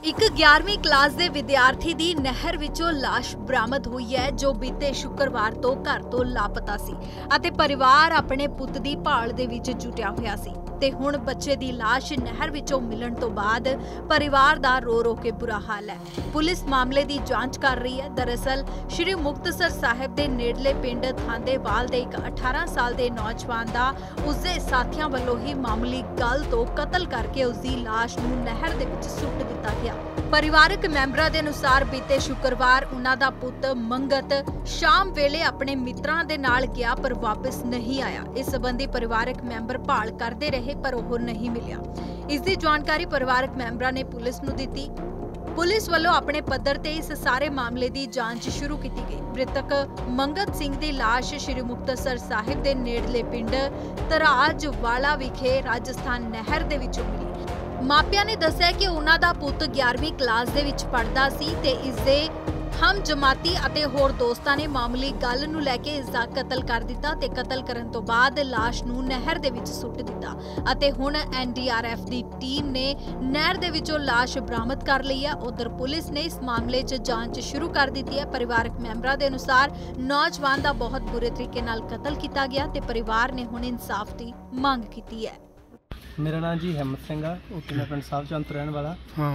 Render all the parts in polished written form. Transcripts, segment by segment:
एक 11वीं क्लास ਦੇ ਵਿਦਿਆਰਥੀ ਦੀ ਨਹਿਰ ਵਿੱਚੋਂ ਲਾਸ਼ ਬਰਾਮਦ ਹੋਈ ਹੈ ਜੋ ਬੀਤੇ ਸ਼ੁੱਕਰਵਾਰ ਤੋਂ ਘਰ ਤੋਂ ਲਾਪਤਾ ਸੀ ਅਤੇ ਪਰਿਵਾਰ ਆਪਣੇ ਪੁੱਤ ਦੀ ਭਾਲ ਦੇ ਵਿੱਚ ਜੁਟਿਆ ਹੋਇਆ ਸੀ ਤੇ ਹੁਣ ਬੱਚੇ ਦੀ ਲਾਸ਼ ਨਹਿਰ ਵਿੱਚੋਂ ਮਿਲਣ ਤੋਂ ਬਾਅਦ ਪਰਿਵਾਰ ਦਾ ਰੋ ਕੇ ਬੁਰਾ ਹਾਲ ਹੈ। ਪੁਲਿਸ ਮਾਮਲੇ ਦੀ ਜਾਂਚ ਕਰ ਰਹੀ ਹੈ। ਦਰਅਸਲ ਸ਼੍ਰੀ ਮੁਕਤਸਰ ਸਾਹਿਬ ਦੇ ਨੇੜਲੇ ਪਿੰਡ ਥਾਂਦੇਵਾਲ ਦੇ ਇੱਕ 18 ਸਾਲ ਦੇ ਨੌਜਵਾਨ ਦਾ ਉਸਦੇ ਸਾਥੀਆਂ ਵੱਲੋਂ ਹੀ ਮਾਮੂਲੀ ਗੱਲ ਤੋਂ ਕਤਲ ਕਰਕੇ ਉਸਦੀ ਲਾਸ਼ ਨੂੰ ਨਹਿਰ ਦੇ ਵਿੱਚ ਸੁੱਟ ਦਿੱਤਾ ਗਿਆ। ਪਰਿਵਾਰਕ ਮੈਂਬਰਾਂ ਦੇ ਅਨੁਸਾਰ ਬੀਤੇ ਸ਼ੁੱਕਰਵਾਰ ਉਹਨਾਂ ਦਾ ਪੁੱਤ ਮੰਗਤ ਸ਼ਾਮ ਵੇਲੇ ਆਪਣੇ ਮਿੱਤਰਾਂ ਦੇ ਨਾਲ ਗਿਆ ਪਰ ਵਾਪਸ ਨਹੀਂ ਆਇਆ। ਇਸ ਸੰਬੰਧੀ ਪਰਿਵਾਰਕ ਮੈਂਬਰ ਭਾਲ ਕਰਦੇ ਰਹੇ ਪਰ ਉਹ ਨਹੀਂ ਮਿਲਿਆ। ਇਸ ਦੀ ਜਾਣਕਾਰੀ ਪਰਿਵਾਰਕ ਮੈਂਬਰਾਂ ਨੇ ਪੁਲਿਸ ਨੂੰ ਦਿੱਤੀ। ਪੁਲਿਸ ਵੱਲੋਂ ਆਪਣੇ ਪੱਧਰ ਤੇ ਇਸ ਸਾਰੇ ਮਾਮਲੇ ਦੀ ਜਾਂਚ ਸ਼ੁਰੂ ਕੀਤੀ ਗਈ। ਮ੍ਰਿਤਕ ਮੰਗਤ ਸਿੰਘ ਦੀ ਲਾਸ਼ ਸ਼੍ਰੀ ਮੁਕਤਸਰ ਸਾਹਿਬ ਦੇ ਨੇੜਲੇ ਪਿੰਡ ਤਰਾਜਵਾਲਾ ਵਿਖੇ ਰਾਜਸਥਾਨ ਨਹਿਰ ਦੇ ਵਿੱਚੋਂ ਮਿਲੀ। ਮਾਪਿਆਂ ਨੇ ਦੱਸਿਆ ਕਿ ਉਹਨਾਂ ਦਾ ਪੁੱਤ 11ਵੀਂ ਕਲਾਸ ਦੇ ਵਿੱਚ ਪੜ੍ਹਦਾ ਸੀ ਤੇ ਇਸ ਦੇ ਹਮ ਜਮਾਤੀ ਅਤੇ ਹੋਰ ਦੋਸਤਾਂ ਨੇ ਮਾਮੂਲੀ ਗੱਲ ਨੂੰ ਲੈ ਕੇ ਇਸ ਦਾ ਕਤਲ ਕਰ ਦਿੱਤਾ ਤੇ ਕਤਲ ਕਰਨ ਤੋਂ ਬਾਅਦ ਲਾਸ਼ ਨੂੰ ਨਹਿਰ ਦੇ ਵਿੱਚ ਸੁੱਟ ਦਿੱਤਾ ਅਤੇ ਹੁਣ NDRF ਦੀ ਟੀਮ ਨੇ ਨਹਿਰ ਦੇ ਵਿੱਚੋਂ ਲਾਸ਼ ਬਰਾਮਦ ਕਰ ਲਈ ਹੈ। ਉਧਰ ਪੁਲਿਸ ਨੇ ਇਸ ਮਾਮਲੇ 'ਚ ਜਾਂਚ ਸ਼ੁਰੂ ਕਰ ਦਿੱਤੀ ਹੈ। ਪਰਿਵਾਰਕ ਮੈਂਬਰਾਂ ਦੇ ਅਨੁਸਾਰ ਨੌਜਵਾਨ ਦਾ ਬਹੁਤ ਬੁਰੇ ਤਰੀਕੇ ਨਾਲ ਕਤਲ ਕੀਤਾ ਗਿਆ ਤੇ ਪਰਿਵਾਰ ਨੇ ਹੁਣ ਇਨਸਾਫ ਦੀ ਮੰਗ ਕੀਤੀ ਹੈ। मेरा नाम जी हेमत सिंह है, मैं पिंड साहब चंद रहने वाला।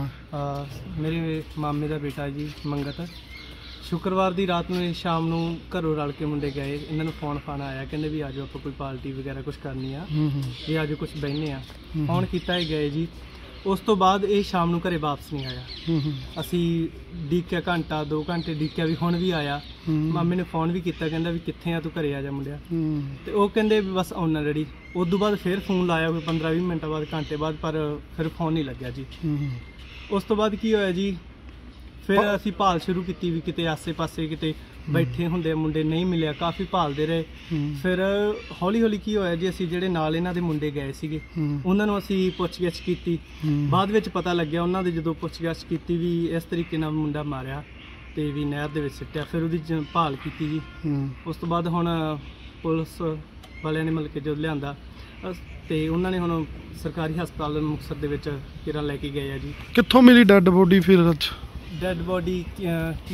मेरे मामे का बेटा जी मंगत शुक्रवार की रात में शाम ਨੂੰ ਘਰੋਂ ਰਲ ਕੇ ਮੁੰਡੇ ਗਏ। ਇਹਨਾਂ ਨੂੰ ਫੋਨ ਆਇਆ, ਕਹਿੰਦੇ ਵੀ ਆਜੋ ਆਪਾਂ ਕੋਈ ਪਾਰਟੀ ਵਗੈਰਾ ਕੁਝ ਕਰਨੀ ਆ, ਇਹ ਆਜੋ ਕੁਝ ਬਹਿਨੇ ਆ। ਫੋਨ ਕੀਤਾ ਹੀ ਗਏ ਜੀ। ਉਸ ਤੋਂ ਬਾਅਦ ਇਹ ਸ਼ਾਮ ਨੂੰ ਘਰੇ ਵਾਪਸ ਨਹੀਂ ਆਇਆ। ਅਸੀਂ ਡੀਕਿਆ ਘੰਟਾ 2 ਘੰਟੇ ਡੀਕਿਆ ਵੀ ਹੁਣ ਵੀ ਆਇਆ। ਮਾਮੇ ਨੇ ਫੋਨ ਵੀ ਕੀਤਾ, ਕਹਿੰਦਾ ਵੀ ਕਿੱਥੇ ਆ ਤੂੰ, ਘਰੇ ਆ ਜਾ ਮੁੰਡਿਆ। ਤੇ ਉਹ ਕਹਿੰਦੇ ਵੀ ਬਸ ਆਉਣਾ ਡੈਡੀ। ਉਸ ਤੋਂ ਬਾਅਦ ਫਿਰ ਫੋਨ ਲਾਇਆ ਕੋਈ 15-20 ਮਿੰਟਾਂ ਬਾਅਦ, ਘੰਟੇ ਬਾਅਦ, ਪਰ ਫਿਰ ਫੋਨ ਨਹੀਂ ਲੱਗਿਆ ਜੀ। ਉਸ ਤੋਂ ਬਾਅਦ ਕੀ ਹੋਇਆ ਜੀ, ਫਿਰ ਅਸੀਂ ਭਾਲ ਸ਼ੁਰੂ ਕੀਤੀ ਵੀ ਕਿਤੇ ਆਸੇ-ਪਾਸੇ ਕਿਤੇ ਬੈਠੇ ਹੁੰਦੇ ਮੁੰਡੇ, ਨਹੀਂ ਮਿਲਿਆ। ਕਾਫੀ ਭਾਲਦੇ ਰਹੇ। ਫਿਰ ਹੌਲੀ ਕੀ ਹੋਇਆ ਜੀ, ਅਸੀਂ ਜਿਹੜੇ ਨਾਲ ਇਹਨਾਂ ਦੇ ਮੁੰਡੇ ਗਏ ਸੀਗੇ ਉਹਨਾਂ ਨੂੰ ਅਸੀਂ ਪੁੱਛਗਿੱਛ ਕੀਤੀ। ਬਾਅਦ ਵਿੱਚ ਪਤਾ ਲੱਗਿਆ ਉਹਨਾਂ ਦੇ, ਜਦੋਂ ਪੁੱਛਗਿੱਛ ਕੀਤੀ ਵੀ ਇਸ ਤਰੀਕੇ ਨਾਲ ਮੁੰਡਾ ਮਾਰਿਆ ਤੇ ਵੀ ਨਹਿਰ ਦੇ ਵਿੱਚ ਸਿੱਟਿਆ। ਫਿਰ ਉਹਦੀ ਭਾਲ ਕੀਤੀ ਜੀ। ਉਸ ਤੋਂ ਬਾਅਦ ਹੁਣ ਪੁਲਿਸ ਵਾਲਿਆਂ ਨੇ ਮਤਲਬ ਕਿ ਜਦੋਂ ਲਿਆਂਦਾ ਤੇ ਉਹਨਾਂ ਨੇ ਹੁਣ ਸਰਕਾਰੀ ਹਸਪਤਾਲ ਮੁਕਤਸਰ ਦੇ ਵਿੱਚ ਕਿਰਾਂ ਲੈ ਕੇ ਗਏ ਆ ਜੀ। ਕਿੱਥੋਂ ਮਿਲੀ ਡੈੱਡ ਬੋਡੀ? ਫਿਰ ਅੱਜ ਡੈਡ ਬੋਡੀ ਕੀ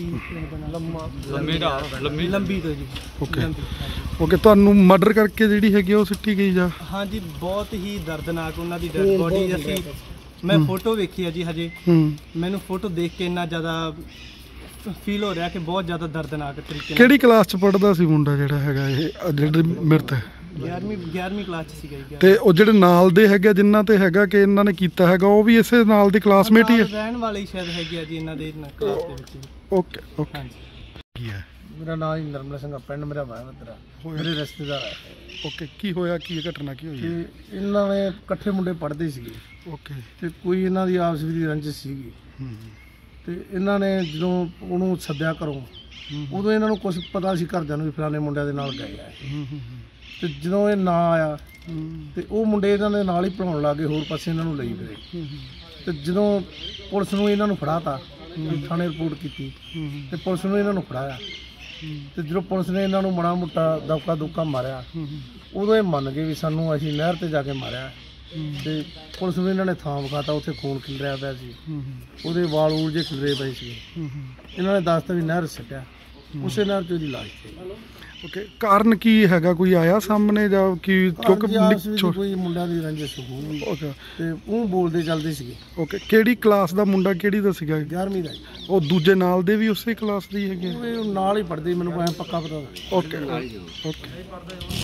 ਲੰਬੀ ਤੋਂ ਜੀ। ਓਕੇ ਤੁਹਾਨੂੰ ਮਰਡਰ ਕਰਕੇ ਜਿਹੜੀ ਹੈਗੀ ਉਹ ਸਿੱਟੀ ਗਈ ਜਾਂ? ਹਾਂਜੀ, ਬਹੁਤ ਹੀ ਦਰਦਨਾਕ ਉਹਨਾਂ ਦੀ ਡੈਡ ਬੋਡੀ। ਅਸੀਂ ਮੈਂ ਫੋਟੋ ਵੇਖੀ ਆ ਜੀ ਹਜੇ। ਮੈਨੂੰ ਫੋਟੋ ਦੇਖ ਕੇ ਇੰਨਾ ਜ਼ਿਆਦਾ ਫੀਲ ਹੋ ਰਿਹਾ ਕਿ ਬਹੁਤ ਜ਼ਿਆਦਾ ਦਰਦਨਾਕ ਤਰੀਕੇ ਨਾਲ। ਕਿਹੜੀ ਕਲਾਸ 'ਚ ਪੜ੍ਹਦਾ ਸੀ ਮੁੰਡਾ ਜਿਹੜਾ ਹੈਗਾ ਇਹ ਜਿਹੜਾ ਮ੍ਰਿਤ ਹੈ? 11ਵੀਂ ਕਲਾਸ 'ਚ ਸੀਗਾ ਜੀ। ਤੇ ਉਹ ਜਿਹੜੇ ਨਾਲ ਦੇ ਹੈਗੇ ਜਿਨ੍ਹਾਂ ਤੇ ਹੈਗਾ ਕਿ ਇਹਨਾਂ ਨੇ ਕੀਤਾ ਹੈਗਾ, ਉਹ ਵੀ ਇਸੇ ਨਾਲ ਦੀ ਕਲਾਸਮੇਟ ਹੀ ਹੈ? ਰਹਿਣ ਵਾਲੇ ਹੀ ਸ਼ਾਇਦ ਹੈਗੇ ਆ ਜੀ ਇਹਨਾਂ ਦੇ ਕਲਾਸ ਦੇ ਵਿੱਚ। ਓਕੇ ਕੀ ਹੈ? ਮੇਰਾ ਨਾਮ ਜੀ ਨਰਮਲ ਸਿੰਘ, ਪਿੰਡ ਮੇਰਾ ਭਾਵਤਰਾ, ਮੇਰੇ ਰਿਸ਼ਤੇਦਾਰ ਹੈ। ਓਕੇ ਕੀ ਹੋਇਆ, ਕੀ ਘਟਨਾ ਕੀ ਹੋਈ? ਇਹਨਾਂ ਨੇ ਇਕੱਠੇ ਮੁੰਡੇ ਪੜ੍ਹਦੇ ਸੀਗੇ। ਓਕੇ ਤੇ ਕੋਈ ਇਹਨਾਂ ਦੀ ਆਪਸ ਵਿੱਚ ਰੰਜਿਸ਼ ਸੀਗੀ। ਤੇ ਇਹਨਾਂ ਨੇ ਜਦੋਂ ਉਹਨੂੰ ਸੱਦਿਆ ਘਰੋਂ, ਉਦੋਂ ਇਹਨਾਂ ਨੂੰ ਕੁਝ ਪਤਾ ਸੀ ਘਰਦਿਆਂ ਨੂੰ ਵੀ ਫਲਾਣੇ ਮੁੰਡਿਆਂ ਦੇ ਨਾਲ ਗਏ ਆ। ਤੇ ਜਦੋਂ ਇਹ ਨਾ ਆਇਆ ਤੇ ਉਹ ਮੁੰਡੇ ਇਹਨਾਂ ਦੇ ਨਾਲ ਹੀ ਪੜਾਉਣ ਲੱਗ ਗਏ, ਹੋਰ ਪਾਸੇ ਇਹਨਾਂ ਨੂੰ ਲਈ ਗਏ। ਤੇ ਜਦੋਂ ਪੁਲਿਸ ਨੂੰ ਇਹਨਾਂ ਨੂੰ ਫੜਾਤਾ, ਥਾਣੇ ਰਿਪੋਰਟ ਕੀਤੀ ਤੇ ਪੁਲਿਸ ਨੂੰ ਇਹਨਾਂ ਨੂੰ ਫੜਾਇਆ। ਤੇ ਜਦੋਂ ਪੁਲਿਸ ਨੇ ਇਹਨਾਂ ਨੂੰ ਮਾੜਾ ਮੋਟਾ ਦਬਕਾ ਦੁੱਕਾ ਮਾਰਿਆ, ਉਦੋਂ ਇਹ ਮੰਨ ਗਏ ਵੀ ਸਾਨੂੰ ਅਸੀਂ ਨਹਿਰ ਤੇ ਜਾ ਕੇ ਮਾਰਿਆ। ਤੇ ਪੁਲਿਸ ਨੂੰ ਇਹਨਾਂ ਨੇ ਥਾਂ ਵਿਖਾਤਾ, ਉੱਥੇ ਖੂਨ ਖਿਲ ਰਿਹਾ ਪਿਆ ਸੀ, ਉਹਦੇ ਵਾਲ ਊਲ ਜੇ ਖਿਲਰੇ ਪਏ ਸੀ। ਇਹਨਾਂ ਨੇ ਦੱਸਤਾ ਵੀ ਨਹਿਰ ਸਿੱਟਿਆ, ਉਸੇ ਨਹਿਰ 'ਚ ਉਹਦੀ ਲਾਸ਼ ਸੀ। ਓਕੇ ਕਾਰਨ ਕੀ ਹੈਗਾ, ਕੋਈ ਆਇਆ ਸਾਹਮਣੇ ਜਾਂ ਕੀ? ਕਿਉਂਕਿ ਕੋਈ ਮੁੰਡਿਆਂ ਦੀ ਰੰਜਿਸ਼ ਹੋਊਗੀ ਤੇ ਉਹ ਬੋਲਦੇ ਚੱਲਦੇ ਸੀਗੇ। ਓਕੇ ਕਿਹੜੀ ਕਲਾਸ ਦਾ ਮੁੰਡਾ, ਕਿਹੜੀ ਦਾ ਸੀਗਾ? 11ਵੀਂ ਦਾ। ਉਹ ਦੂਜੇ ਨਾਲ ਦੇ ਵੀ ਉਸੇ ਕਲਾਸ ਦੇ ਹੀ ਹੈਗੇ? ਉਹ ਨਾਲ ਹੀ ਪੜ੍ਹਦੇ, ਮੈਨੂੰ ਪੱਕਾ ਪਤਾ। ਓਕੇ